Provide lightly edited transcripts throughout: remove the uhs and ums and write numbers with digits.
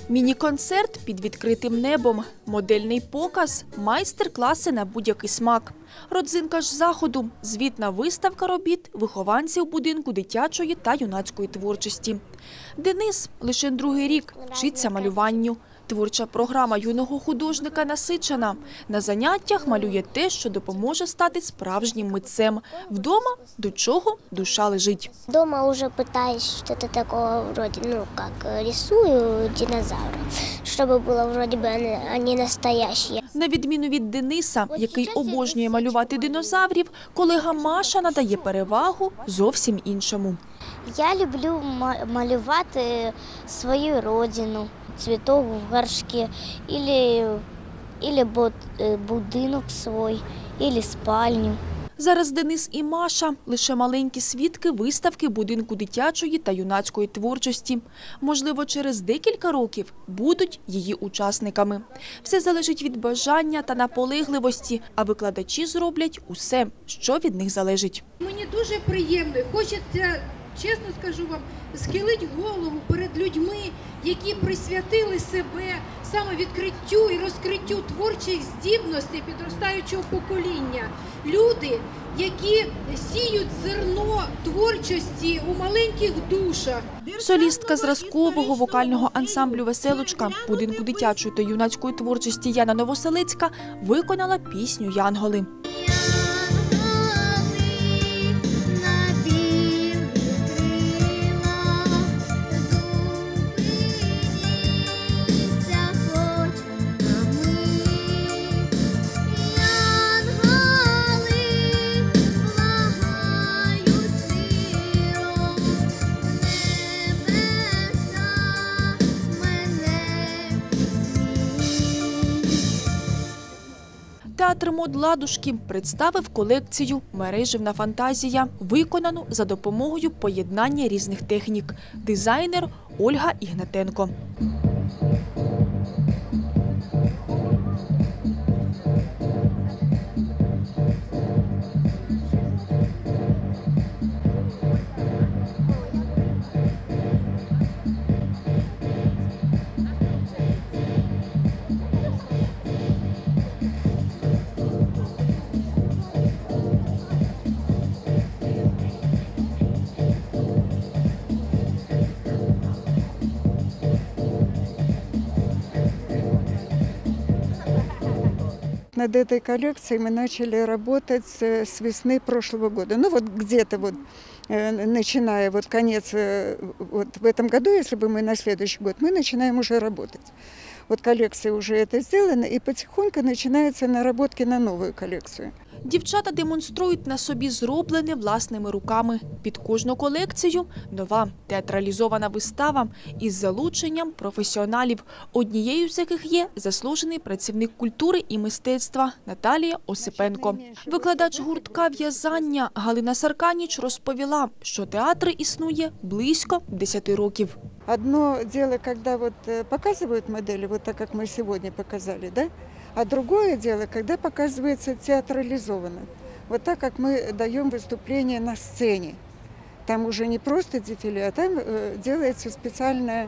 Міні-концерт під відкритим небом, модельний показ, майстер-класи на будь-який смак. Родзинка ж заходу – звітна виставка робіт вихованців будинку дитячої та юнацької творчості. Денис лише другий рік вчиться малюванню. Творча програма юного художника насичена. На заняттях малює те, що допоможе стати справжнім митцем. Вдома до чого душа лежить. Дома уже пытаюсь что-то такого вроде, как рисую динозавров, чтобы было вроде бы они настоящие. На відміну від Дениса, який обожнює малювати динозаврів, колега Маша надає перевагу зовсім іншому. Я люблю малювати свою родину, цвіток в горшке, или будинок свій, или спальню. Зараз Денис і Маша – лише маленькі свідки виставки будинку дитячої та юнацької творчості. Можливо, через декілька років будуть її учасниками. Все залежить від бажання та наполегливості, а викладачі зроблять усе, що від них залежить. Мені дуже приємно, хочеться, чесно скажу вам, схилити голову перед людьми, які присвятили себе саме відкриттю і розкриттю творчих здібностей підростаючого покоління. Люди, які сіють зерно творчості у маленьких душах. Солістка зразкового вокального ансамблю «Веселочка» будинку дитячої та юнацької творчості Яна Новоселицька виконала пісню «Янголи». Театр мод «Ладушки» представив колекцію «Мереживна фантазія», виконану за допомогою поєднання різних технік. Дизайнер Ольга Ігнатенко. Над этой коллекцией мы начали работать с весны прошлого года. Где-то начиная конец, в этом году, если бы мы на следующий год, мы начинаем уже работать. Коллекция уже это сделана, и потихоньку начинаются наработки на новую коллекцию. Дівчата демонструють на собі зроблене власними руками. Під кожну колекцію – нова театралізована вистава із залученням професіоналів, однією з яких є заслужений працівник культури і мистецтва Наталія Осипенко. Викладач гуртка в'язання Галина Сарканіч розповіла, що театр існує близько 10 років. Одно дело, когда показывают модели, так как мы сегодня показали, да? А другое дело, когда показывается театрализованно. Так как мы даем выступление на сцене. Там уже не просто дефиле, а там делается специальная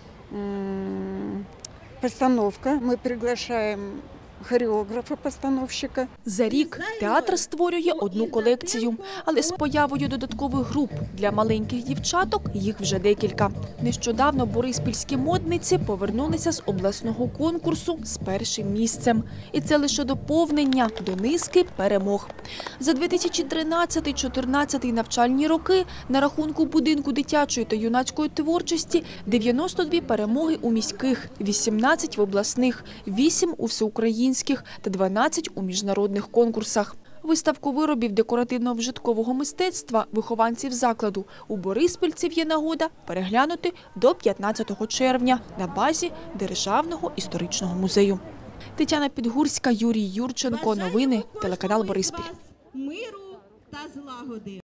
постановка. Мы приглашаем хореографа-постановщика. За рік театр створює одну колекцію, але з появою додаткових груп для маленьких дівчаток їх вже декілька. Нещодавно бориспільські модниці повернулися з обласного конкурсу з першим місцем. І це лише доповнення до низки перемог. За 2013-2014 навчальні роки на рахунку будинку дитячої та юнацької творчості 92 перемоги у міських, 18 в обласних, 8 у всеукраїнських та 12 у міжнародних конкурсах. Виставку виробів декоративно-вжиткового мистецтва вихованців закладу у Бориспільців є нагода переглянути до 15 червня на базі Державного історичного музею. Тетяна Підгурська, Юрій Юрченко. Новини. Телеканал Бориспіль. Миру та злагоди.